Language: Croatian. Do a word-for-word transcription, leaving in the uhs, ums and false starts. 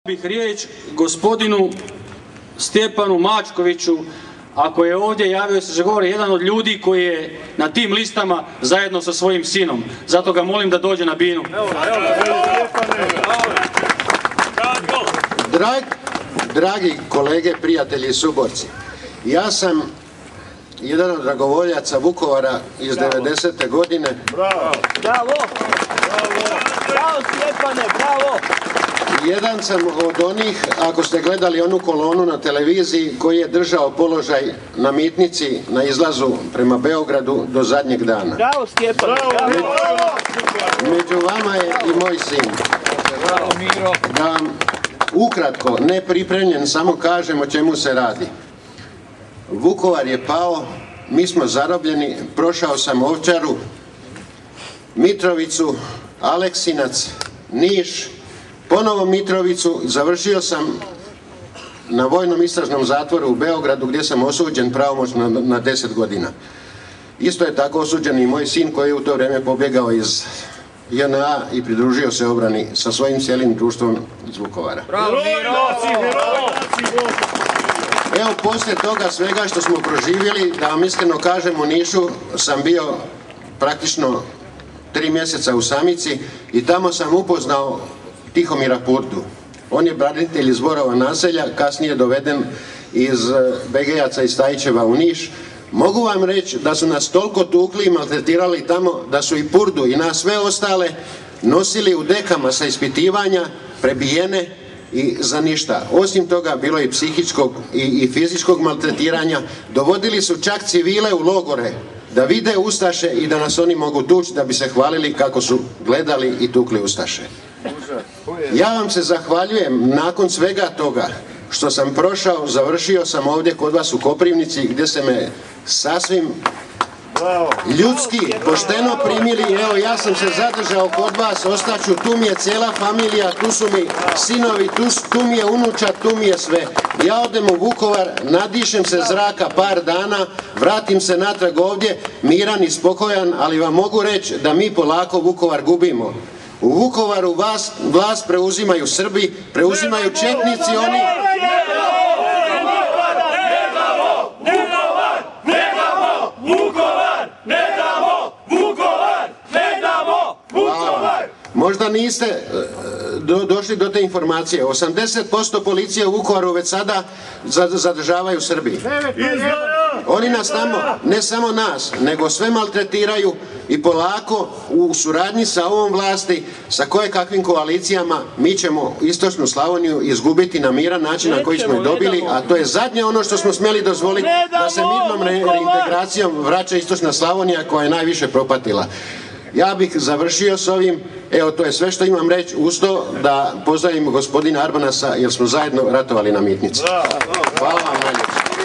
Bih riječ gospodinu Stjepanu Mačkoviću, ako je ovdje, javio se za govor, jedan od ljudi koji je na tim listama zajedno sa svojim sinom. Zato ga molim da dođe na binu. Drag, dragi kolege, prijatelji i suborci, ja sam jedan od dragovoljaca Vukovara iz devedesete godine. Bravo! Bravo! Bravo Stjepane, bravo! Jedan sam od onih, ako ste gledali onu kolonu na televiziji, koji je držao položaj na Mitnici na izlazu prema Beogradu do zadnjeg dana. Bravo Stjepane! Među, među vama je i moj sin. Bravo Miro! Da vam ukratko, nepripremljen, samo kažem o čemu se radi. Vukovar je pao, mi smo zarobljeni, prošao sam Ovčaru, Mitrovicu, Aleksinac, Niš, ponovo Mitrovicu, završio sam na vojnom istražnom zatvoru u Beogradu gdje sam osuđen pravomoćno na deset godina. Isto je tako osuđen i moj sin koji je u to vrijeme pobjegao iz J N A i pridružio se obrani sa svojim cijelim društvom iz Vukovara. Bravo Miro! Evo, poslije toga svega što smo proživjeli, da vam iskreno kažem, u Nišu sam bio praktično tri mjeseca u samici i tamo sam upoznao Tihomira Purdu. On je branitelj iz Borova naselja, kasnije doveden iz Begejaca i Stajićeva u Niš. Mogu vam reći da su nas toliko tukli i maltretirali tamo da su i Purdu i nas sve ostale nosili u dekama sa ispitivanja, prebijene i za ništa. Osim toga bilo je i psihičkog i, i fizičkog maltretiranja. Dovodili su čak civile u logore da vide ustaše i da nas oni mogu tući da bi se hvalili kako su gledali i tukli ustaše. Ja vam se zahvaljujem nakon svega toga što sam prošao, završio sam ovdje kod vas u Koprivnici gdje se me sasvim ljudski, pošteno primili. Evo, ja sam se zadržao kod vas, ostaću, tu mi je cijela familija, tu su mi sinovi, tu, tu mi je unučad, tu mi je sve. Ja odem u Vukovar, nadišem se zraka par dana, vratim se natrag ovdje, miran i spokojan, ali vam mogu reći da mi polako Vukovar gubimo. U Vukovaru vas, vlast preuzimaju Srbi, preuzimaju četnici, oni... Možda niste do, došli do te informacije. osamdeset posto policije u Vukovaru već sada zadržavaju Srbi. Oni nas tamo, ne samo nas, nego sve maltretiraju i polako u suradnji sa ovom vlasti, sa koje kakvim koalicijama, mi ćemo istočnu Slavoniju izgubiti na miran način na koji smo je dobili, a to je zadnje ono što smo smjeli dozvoliti, da se mirnom reintegracijom vraća istočna Slavonija koja je najviše propatila. Ja bih završio s ovim, evo to je sve što imam reći, uz to da pozdravim gospodina Arbanasa jer smo zajedno ratovali na Mitnici. Hvala vam najljepše.